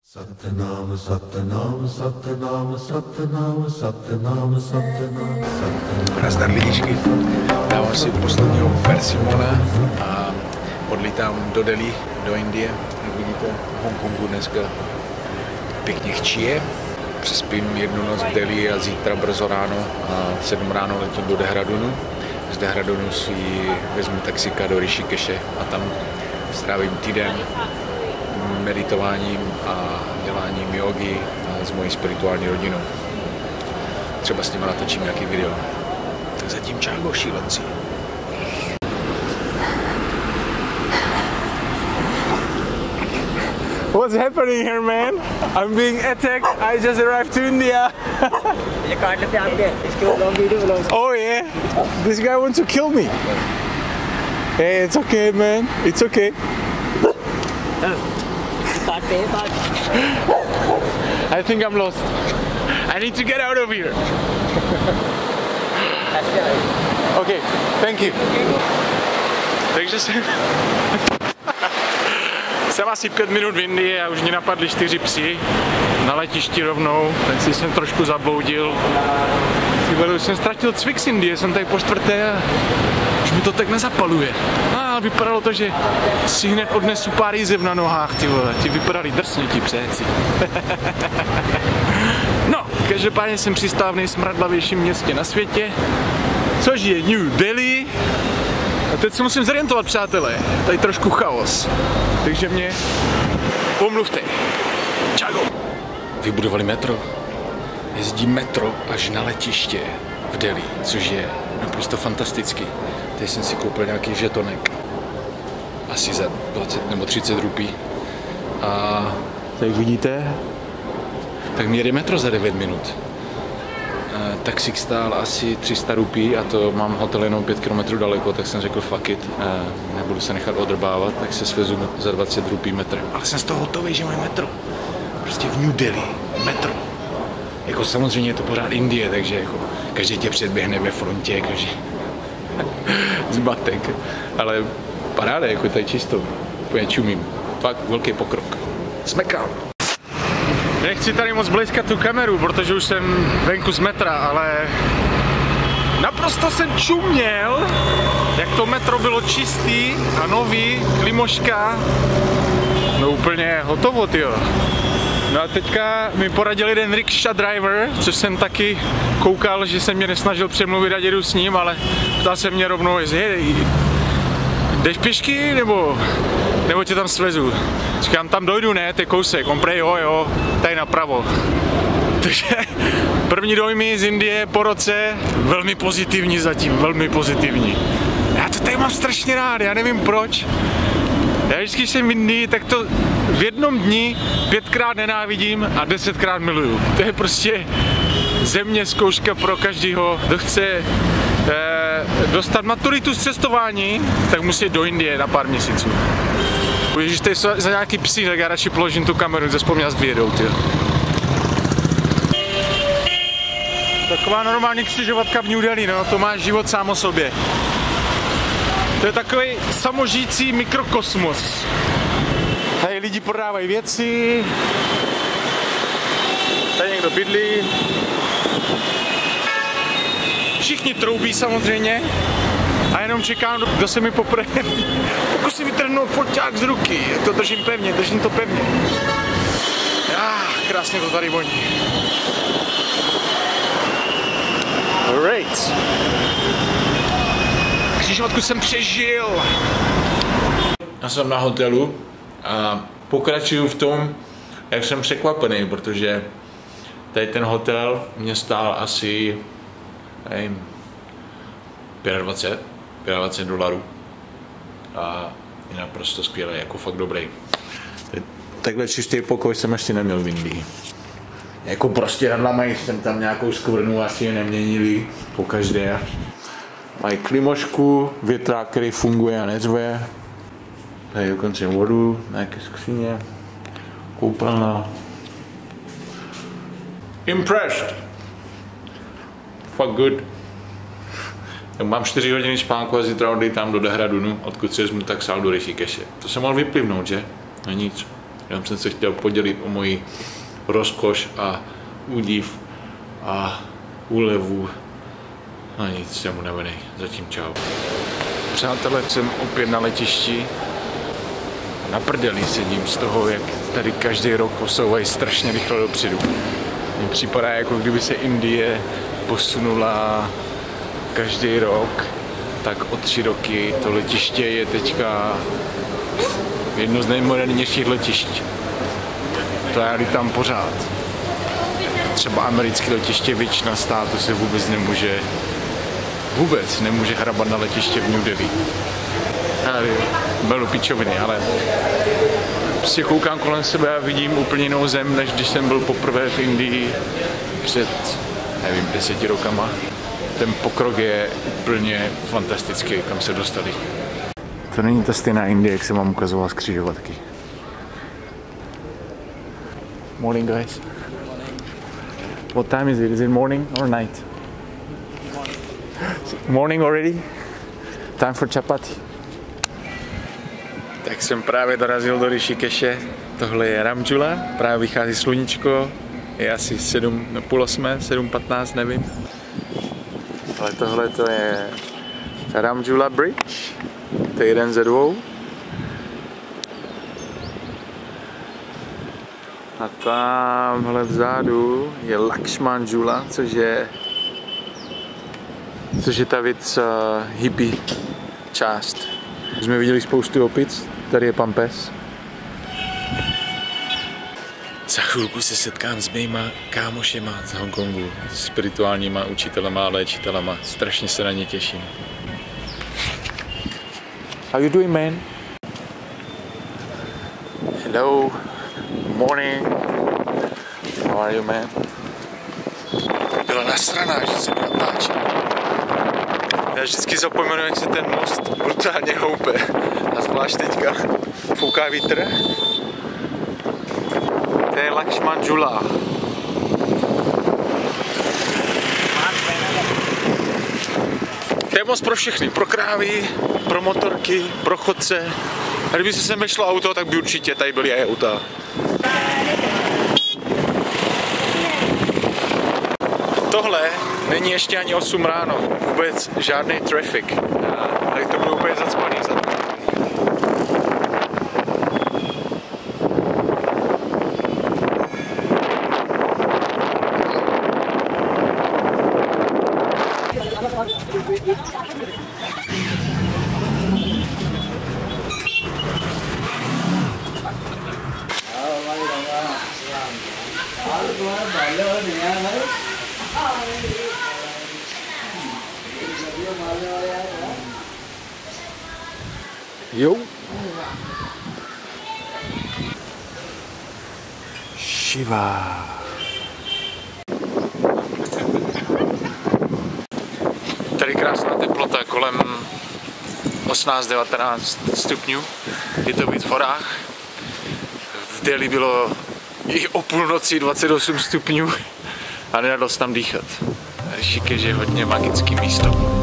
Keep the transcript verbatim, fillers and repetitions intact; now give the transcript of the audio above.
Satnam Satnam Satnam Satnam Satnam Satnam. Nazdar lidičky, dávám si posledního persimona a odlítám do Delhi, do Indie. Jak vidíte, v Hongkongu dneska pěkně chčije. Přespím jednu noc v Delhi a zítra brzo ráno a sedm ráno letím do Dehradunu. Z Dehradunu si vezmu taxika do Rishikeše a tam strávím týden meditováním a děláním jogy s mojí spirituální rodinou. Třeba s nimi natočím nějaký video. Tak zatím čágo, šílenci. What's happening here, man? I'm being attacked. I just arrived to India. Oh yeah, this guy wants to kill me. Hey, it's okay, man. It's okay. I think I'm lost. I need to get out of here. Okay, thank you. Takže jsem... jsem asi pět minut v Indii a už mě napadly čtyři psi na letišti rovnou, tak si jsem trošku zabloudil. Už jsem ztratil cvik z Indie, jsem tady po čtvrté a už mi to tak nezapaluje. A vypadalo to, že si hned odnesu pár jízev na nohách, ty vole, ti vypadali drsně, ti pséci. No, každopádně jsem přistál v nejsmradlavějším městě na světě, což je New Delhi. A teď se musím zorientovat, přátelé, tady trošku chaos, takže mě pomluvte. Čago. Vybudovali metro. Jezdí metro až na letiště v Delhi, což je naprosto fantastický. Teď jsem si koupil nějaký žetonek, asi za dvacet nebo třicet rupí. A tak vidíte, tak mi jede metro za devět minut. E, taxík stál asi tři sta rupí a to mám hotel jenom pět kilometrů daleko, tak jsem řekl fuck it, e, nebudu se nechat odrbávat, tak se svezu za dvacet rupí metr. Ale jsem z toho hotový, že mám metro. Prostě v New Delhi, metro. Jako samozřejmě je to pořád Indie, takže jako každý tě předběhne ve frontě, každý zbatek, ale paráda, jako tady čisto, úplně čumím, fakt velký pokrok. Smekal. Nechci tady moc blízkat tu kameru, protože už jsem venku z metra, ale naprosto jsem čuměl, jak to metro bylo čistý a nový, klimoška, no úplně hotovo, tyjo. No a teďka mi poradil jeden rickshaw driver, což jsem taky koukal, že se mě nesnažil přemluvit a jedu s ním, ale ptal se mě rovnou, jestli jdeš pěšky nebo, nebo tě tam svezu. Říkám, tam dojdu, ne, to je kousek, on prej, jo, jo, tady napravo. Takže první dojmy z Indie po roce, velmi pozitivní zatím, velmi pozitivní. Já to tady mám strašně rád, já nevím proč. Já vždycky jsem v Indii, tak to v jednom dni pětkrát nenávidím a desetkrát miluju. To je prostě země zkouška pro každého, kdo chce eh, dostat maturitu z cestování, tak musí jít do Indie na pár měsíců. Když tady jsou za nějaký psi, tak já radši položím tu kameru, zase po mě vyjedou, tyjo. Taková normální křižovatka v New Delhi, no, to má život sám o sobě. To je takový samožijící mikrokosmos. Tady lidi prodávají věci, tady někdo bydlí, všichni troubí samozřejmě a jenom čekám, kdo se mi popre. Pokusím vytrhnout foťák z ruky, to držím pevně, držím to pevně. Ah, krásně to tady voní. Alright. Křižovatku jsem přežil. Já jsem na hotelu a pokračuju v tom, jak jsem překvapený, protože tady ten hotel mě stál asi nevím, dvacet pět, dvacet pět dolarů a je naprosto skvělý, jako fakt dobrý. Takhle čistý pokoj jsem ještě neměl v Indii. Jako prostě mají jsem tam nějakou skvrnu asi neměnili pokaždé. Mají klimošku, větrák, který funguje a neřve. Tady dokonce vodu, nějaké skříně, koupelna. Impressed. Fuck good. Tak mám čtyři hodiny spánku a zítra odejítám do Dehradunu, odkud se vezmu taxál do Rishikeše. To jsem mohl vyplivnout, že? No nic. Jenom jsem se chtěl podělit o moji rozkoš a údiv a úlevu. A nic, jsem unavený. Zatím čau. Přátelé, jsem opět na letišti. Na prdeli sedím z toho, jak tady každý rok posouvají strašně rychle dopředu. Mně připadá, jako kdyby se Indie posunula každý rok, tak o tři roky to letiště je teďka jedno z nejmodernějších letišť. To já tam pořád. Třeba americké letiště většina státu se vůbec nemůže vůbec nemůže hrabat na letiště v New Delhi. Bylo pičoviny, ale prostě koukám kolem sebe a vidím úplně jinou zem, než když jsem byl poprvé v Indii před, nevím, deseti rokama. Ten pokrok je úplně fantastický, kam se dostali. To není ta stejná Indie, jak jsem vám ukazoval z křižovatky. Morning, guys. What time is it? Is it morning or night? Morning already? Time for chapati. Tak jsem právě dorazil do Rishikeše. Tohle je Ramjula, právě vychází sluníčko. Je asi sedm, půl osmé, sedm patnáct, nevím. Ale tohle to je Ramjula Bridge. To je jeden ze dvou. A tamhle vzadu je Lakshman Jhula, což je což je ta věc uh, hippie část. Už jsme viděli spoustu opic, tady je pan pes. Za chvilku se setkám s mýma kámošema z Hongkongu, spirituálníma učitelema a léčitelema. Strašně se na ně těším. How you doing, man? Hello. Morning. How are you, man? Byla nasraná, že se mi natáčí. Já vždycky zapomenu, jak se ten most brutálně houpe. A zvlášť teďka fouká vítr. To je Lakshman Jhula. To je most pro všechny, pro krávy, pro motorky, pro chodce. A kdyby se sem vešlo auto, tak by určitě tady byly i auta. Tohle není ještě ani osm ráno, vůbec žádný traffic. Tady to bylo úplně zacpaný. Jo. Shiva. Tady krásná teplota, kolem osmnáct devatenáct stupňů. Je to víc v horách. V Delhi bylo i o půlnoci dvacet osm stupňů a nedalo se tam dýchat. Rishikesh je hodně magické místo.